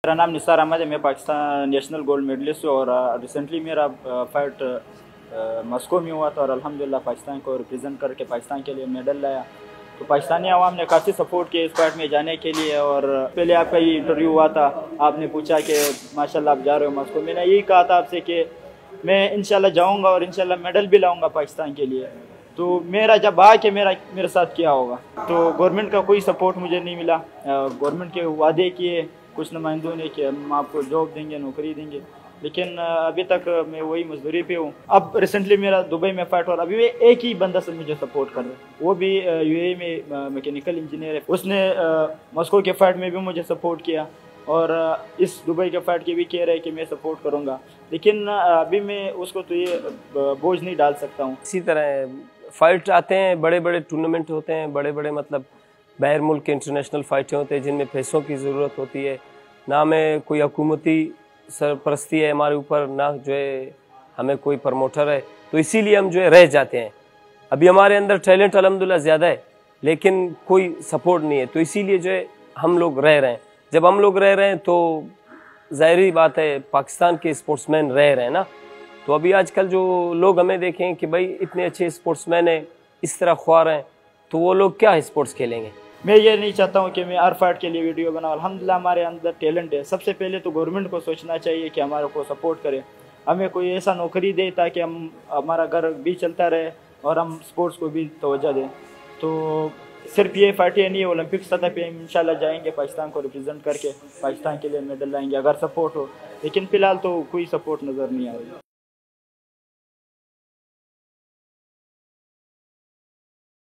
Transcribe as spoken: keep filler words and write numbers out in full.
मेरा नाम निसार अहमद है। मैं पाकिस्तान नेशनल गोल्ड मेडलिस्ट हूँ और रिसेंटली मेरा फाइट मस्को में हुआ था और अल्हम्दुलिल्लाह पाकिस्तान को रिप्रेजेंट करके पाकिस्तान के लिए मेडल लाया। तो पाकिस्तानी आवाम ने काफ़ी सपोर्ट किया इस फाइट में जाने के लिए। और पहले आपका ये इंटरव्यू हुआ था, आपने पूछा कि माशाल्लाह आप जा रहे हो मस्को। मैंने यही कहा था आपसे कि मैं इंशाल्लाह जाऊँगा और इंशाल्लाह मेडल भी लाऊँगा पाकिस्तान के लिए। तो मेरा जब आ के मेरा मेरे साथ क्या होगा, तो गवर्नमेंट का कोई सपोर्ट मुझे नहीं मिला। गवर्नमेंट के वादे किए कुछ नुमाइंदों ने कि हम आपको जॉब देंगे, नौकरी देंगे, लेकिन अभी तक मैं वही मजदूरी पे हूँ। अब रिसेंटली मेरा दुबई में फाइट हो रहा, अभी भी एक ही बंदा से मुझे सपोर्ट कर रहा है, वो भी यूएई में मैकेनिकल इंजीनियर है। उसने मस्को के फाइट में भी मुझे सपोर्ट किया और इस दुबई के फाइट के भी कह रहे हैं कि मैं सपोर्ट करूँगा, लेकिन अभी मैं उसको तो ये बोझ नहीं डाल सकता हूँ। इसी तरह फाइट आते हैं, बड़े बड़े टूर्नामेंट होते हैं, बड़े बड़े मतलब बाहर मुल्क के इंटरनेशनल फाइटें होते हैं जिनमें पैसों की ज़रूरत होती है। ना में कोई हुकूमती सरपरस्ती है हमारे ऊपर, ना जो है हमें कोई प्रमोटर है, तो इसीलिए हम जो है रह जाते हैं। अभी हमारे अंदर टैलेंट अल्हम्दुलिल्लाह ज़्यादा है लेकिन कोई सपोर्ट नहीं है, तो इसीलिए जो है हम लोग रह रहे हैं। जब हम लोग रह रहे हैं तो ज़ाहिरी बात है पाकिस्तान के स्पोर्ट्समैन रह रहे हैं ना। तो अभी आजकल जो लोग हमें देखें कि भाई इतने अच्छे स्पोर्ट्समैन हैं, इस तरह ख्वार हैं, तो वो लोग क्या स्पोर्ट्स खेलेंगे। मैं ये नहीं चाहता हूँ कि मैं हर फाइट के लिए वीडियो बनाऊँ। अल्हम्दुलिल्लाह हमारे अंदर टैलेंट है। सबसे पहले तो गवर्नमेंट को सोचना चाहिए कि हमारे को सपोर्ट करे, हमें कोई ऐसा नौकरी दे ताकि हम हमारा घर भी चलता रहे और हम स्पोर्ट्स को भी तवज्जो दें। तो सिर्फ ये फाइटें नहीं, ओलंपिक सतह पे इंशाल्लाह जाएंगे, पाकिस्तान को रिप्रेजेंट करके पाकिस्तान के लिए मेडल लाएंगे अगर सपोर्ट हो, लेकिन फ़िलहाल तो कोई सपोर्ट नज़र नहीं आ रही।